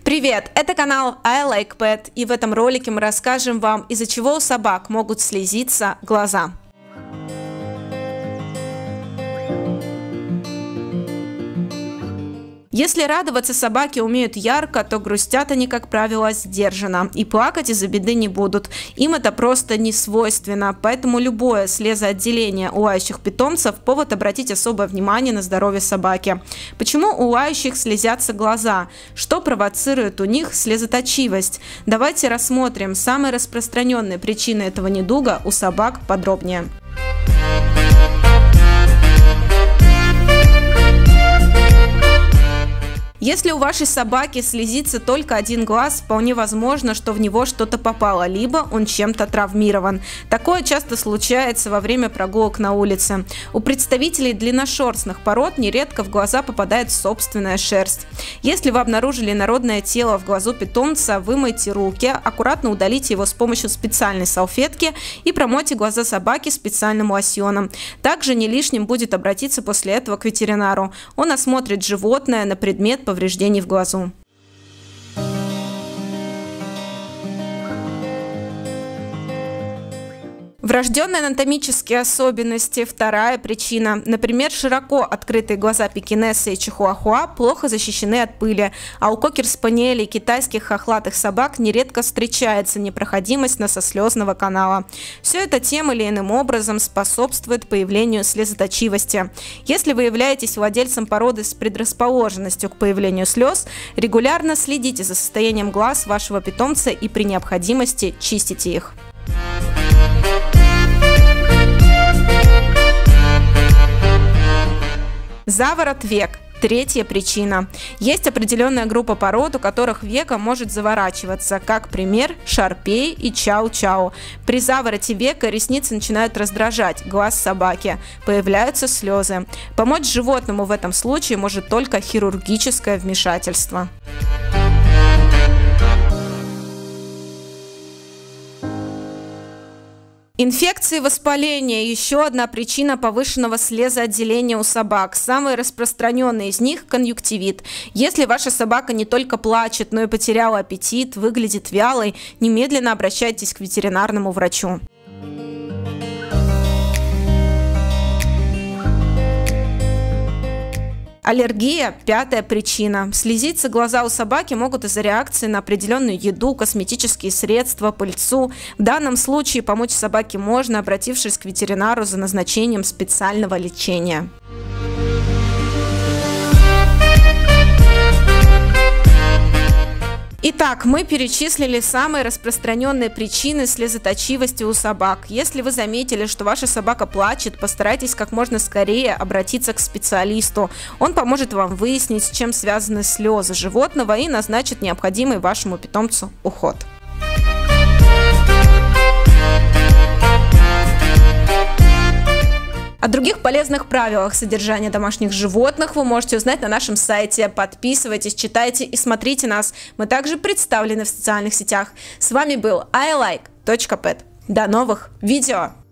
Привет! Это канал I Like Pet, и в этом ролике мы расскажем вам, из-за чего у собак могут слезиться глаза. Если радоваться собаки умеют ярко, то грустят они, как правило, сдержанно. И плакать из-за беды не будут. Им это просто не свойственно. Поэтому любое слезоотделение у лающих питомцев – повод обратить особое внимание на здоровье собаки. Почему у лающих слезятся глаза? Что провоцирует у них слезоточивость? Давайте рассмотрим самые распространенные причины этого недуга у собак подробнее. Если у вашей собаки слезится только один глаз, вполне возможно, что в него что-то попало, либо он чем-то травмирован. Такое часто случается во время прогулок на улице. У представителей длинношерстных пород нередко в глаза попадает собственная шерсть. Если вы обнаружили инородное тело в глазу питомца, вымойте руки, аккуратно удалите его с помощью специальной салфетки и промойте глаза собаки специальным лосьоном. Также не лишним будет обратиться после этого к ветеринару. Он осмотрит животное на предмет повреждений в глазу. Врожденные анатомические особенности – вторая причина. Например, широко открытые глаза пекинеса и чихуахуа плохо защищены от пыли, а у кокер-спаниелей и китайских хохлатых собак нередко встречается непроходимость носослезного канала. Все это тем или иным образом способствует появлению слезоточивости. Если вы являетесь владельцем породы с предрасположенностью к появлению слез, регулярно следите за состоянием глаз вашего питомца и при необходимости чистите их. Заворот век. Третья причина. Есть определенная группа пород, у которых веко может заворачиваться, как пример шарпей и чау-чау. При завороте века ресницы начинают раздражать глаз собаки, появляются слезы. Помочь животному в этом случае может только хирургическое вмешательство. Инфекции и воспаления – еще одна причина повышенного слезоотделения у собак. Самые распространенные из них – конъюнктивит. Если ваша собака не только плачет, но и потеряла аппетит, выглядит вялой, немедленно обращайтесь к ветеринарному врачу. Аллергия – пятая причина. Слезиться глаза у собаки могут из-за реакции на определенную еду, косметические средства, пыльцу. В данном случае помочь собаке можно, обратившись к ветеринару за назначением специального лечения. Итак, мы перечислили самые распространенные причины слезоточивости у собак. Если вы заметили, что ваша собака плачет, постарайтесь как можно скорее обратиться к специалисту. Он поможет вам выяснить, с чем связаны слезы животного и назначит необходимый вашему питомцу уход. О других полезных правилах содержания домашних животных вы можете узнать на нашем сайте. Подписывайтесь, читайте и смотрите нас. Мы также представлены в социальных сетях. С вами был ilike.pet. До новых видео!